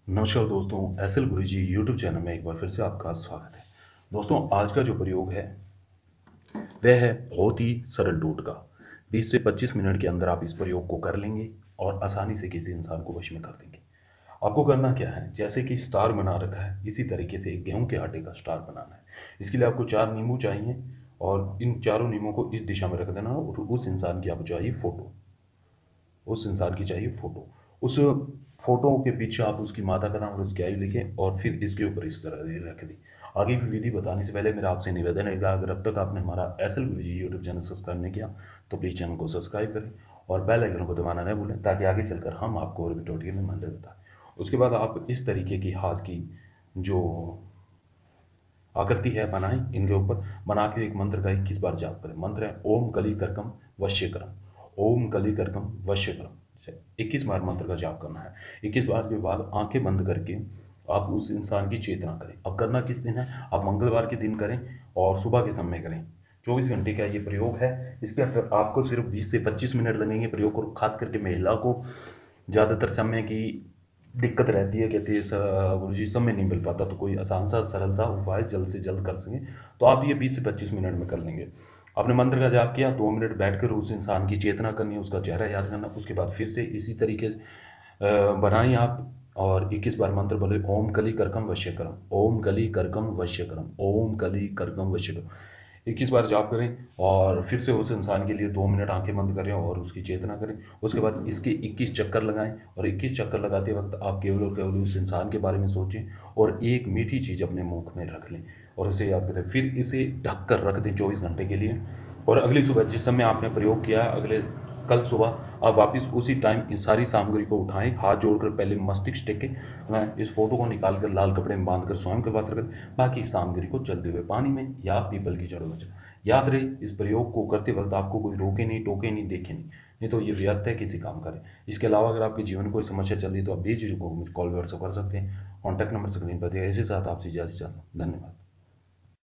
नमस्कार दोस्तों, S L Guruji YouTube channel में एक बार फिर से आपका स्वागत है। दोस्तों, आज का जो प्रयोग है वह है बहुत ही सरल टोटका। 20 से 25 मिनट के अंदर आप इस प्रयोग को कर लेंगे और आसानी से किसी इंसान को वश में कर देंगे। आपको करना क्या है, जैसे कि स्टार बना रखा है इसी तरीके से गेहूं के आटे का स्टार बनाना है। इसके लिए आपको 4 नींबू चाहिए और इन चारों नींबू को इस दिशा में रख देना और उस इंसान की आपको चाहिए फ़ोटो। उस इंसान की चाहिए फ़ोटो। उस फ़ोटो के पीछे आप उसकी माता का नाम और उसकी आयु लिखें और फिर इसके ऊपर इस तरह रख दें। आगे की विधि बताने से पहले मेरा आपसे निवेदन है कि अगर अब तक आपने हमारा S L Guruji YouTube channel subscribe नहीं किया तो प्लीज़ चैनल को सब्सक्राइब करें और बेल आइकन को दबाना न भूलें, ताकि आगे चलकर हम आपको और भी टोटके में मंत्र बताएं। उसके बाद आप इस तरीके की हाथ की जो आकृति है बनाएं, इनके ऊपर बना के एक मंत्र का 21 बार जाप करें। मंत्र है ओम कली करकम वश्यकरम, ओम कली करकम वश्यकरम। 21 बार मंत्र का जाप करना है। 21 बार के बाद आंखें बंद करके आप उस इंसान की चेतना करें। अब करना किस दिन है, आप मंगलवार के दिन करें और सुबह के समय करें। 24 घंटे का ये प्रयोग है। इसके अंदर आपको सिर्फ 20 से 25 मिनट लगेंगे। प्रयोग को खास करके महिला को ज़्यादातर समय की दिक्कत रहती है, कहती है गुरुजी समय नहीं मिल पाता, तो कोई आसान सा सरल सा उपाय जल्द से जल्द कर सकें तो आप ये 20 से 25 मिनट में कर लेंगे। आपने मंत्र का जाप किया, 2 मिनट बैठकर उस इंसान की चेतना करनी है, उसका चेहरा याद करना। उसके बाद फिर से इसी तरीके से बनाएं आप और 21 बार मंत्र बोले ओम कली करकम वश्यकरम, ओम कली करकम वश्यकरम, ओम कली करकम वश्यकरम। 21 बार जाप करें और फिर से उस इंसान के लिए 2 मिनट आंखें बंद करें और उसकी चेतना करें। उसके बाद इसके 21 चक्कर लगाएं और 21 चक्कर लगाते वक्त आप केवल और केवल उस इंसान के बारे में सोचें और एक मीठी चीज़ अपने मुख में रख लें और उसे याद करें। फिर इसे ढक कर रख दें 24 घंटे के लिए और अगली सुबह जिस समय आपने प्रयोग किया अगले कल सुबह आप वापस उसी टाइम इन सारी सामग्री को उठाएं, हाथ जोड़कर पहले मस्तिष्क टेकें, इस फोटो को निकाल कर लाल कपड़े में बांधकर स्वयं के पास रख दें। बाकी सामग्री को चलते हुए पानी में या पीपल की जड़ों में याद रहे, इस प्रयोग को करते वक्त आपको कोई रोके नहीं, टोके नहीं, देखे नहीं, नहीं तो ये व्यर्थ है किसी काम करें। इसके अलावा अगर आपके जीवन में कोई समस्या चल रही है तो आप बेझिझक मुझे कॉल व्हाट्सअप कर सकते हैं। कॉन्टैक्ट नंबर स्क्रीन पर दिया। इसी साथ आपसे इजाजत चाहता हूँ। धन्यवाद।